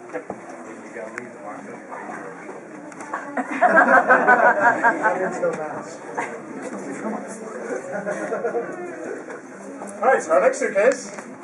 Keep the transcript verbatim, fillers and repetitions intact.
gotta leave the market. Alright, so our next suitcase